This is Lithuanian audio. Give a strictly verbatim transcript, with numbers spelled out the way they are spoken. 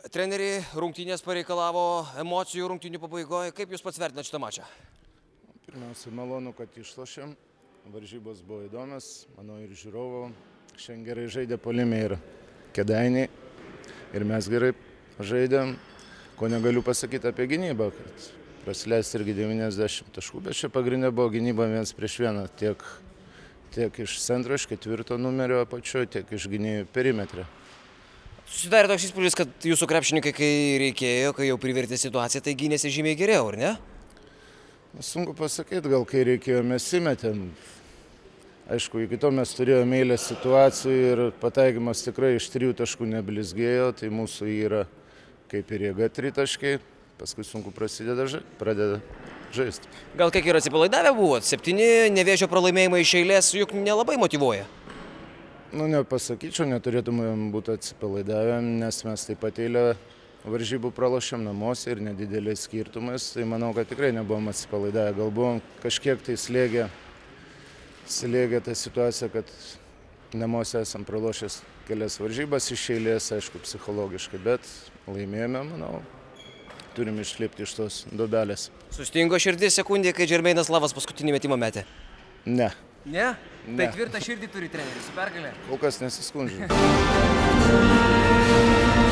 Treneri, rungtynės pareikalavo emocijų rungtynių pabaigoje. Kaip jūs pats vertinate šitą mačą? Pirmiausia, malonu, kad išlošėm. Varžybos buvo įdomios, manau, ir žiūrovų. Šiandien gerai žaidė puolime ir Kėdainiai. Ir mes gerai žaidėm. Ko negaliu pasakyti apie gynybą, kad prasileisti irgi devyniasdešimt taškų, bet čia pagrindė buvo gynyba vienas prieš vieną. Tiek, tiek iš centro, iš ketvirto numerio apačioje, tiek iš gynėjų perimetre. Susidarė toks įspūdis, kad jūsų krepšininkai, kai reikėjo, kai jau privertė situaciją, tai gynėsi žymiai geriau, ar ne? Sunku pasakyti, gal kai reikėjo, mes įmetėm. Aišku, iki to mes turėjome eilę situacijų ir pataikymas tikrai iš trijų taškų neblizgėjo, tai mūsų yra kaip ir jėga tritaškiai, paskui sunku prasideda, pradeda žaisti. Gal kiek ir atsipalaidavę buvot? Septyni Nevėžio pralaimėjimai iš eilės juk nelabai motyvuoja. Nu, nepasakyčiau, neturėtumėm būti atsipalaidavę, nes mes taip pat eilę varžybų pralošėm namuose ir nedideliais skirtumais, tai manau, kad tikrai nebuvom atsipalaidavę. Gal buvom kažkiek tai slėgę, slėgę tą situaciją, kad namuose esam pralošęs kelias varžybas iš eilės, aišku, psichologiškai, bet laimėjome, manau, turim išlipti iš tos duobelės. Sustingo širdis sekundė, kai Džermeinas Lavas paskutinį metimą metė? Ne. Ne? Ne. Tai tvirtą širdį turi treneris, su pergalė? Kol kas nesiskundžiu.